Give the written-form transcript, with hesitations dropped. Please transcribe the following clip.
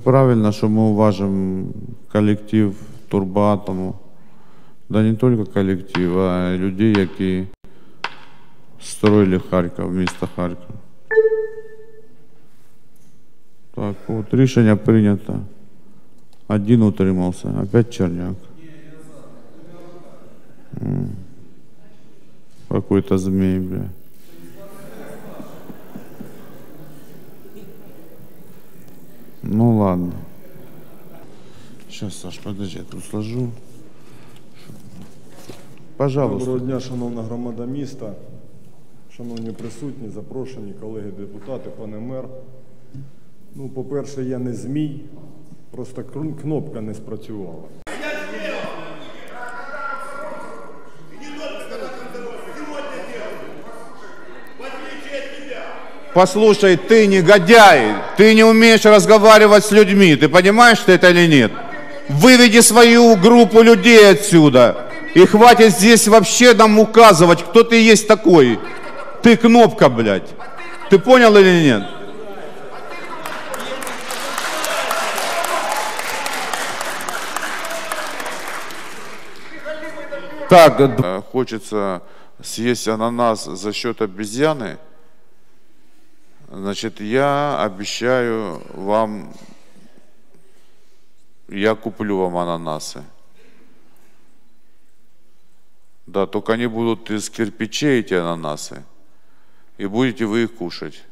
Правильно, що ми уважимо колектив Турбоатому. Да не тільки колектив, а й людей, які строили Харків, місто Харків. Так, от рішення прийнято. Один утримався. Опять Черняк. Какой-то змей, бля. Ну ладно. Сейчас, Саш, подожди, я тут сложу. Пожалуйста. Доброго дня, шановна громада міста, шановні присутні, запрошені, колеги-депутати, пане мер. Ну, по-перше, я не змій, просто кнопка не спрацювала. Послушай, ты негодяй, ты не умеешь разговаривать с людьми, ты понимаешь, что это или нет? Выведи свою группу людей отсюда, и хватит здесь вообще нам указывать, кто ты есть такой. Ты кнопка, блядь. Ты понял или нет? Так, хочется съесть ананас за счет обезьяны. Значит, я обещаю вам, я куплю вам ананасы. Да, только они будут из кирпичей, эти ананасы, и будете вы их кушать.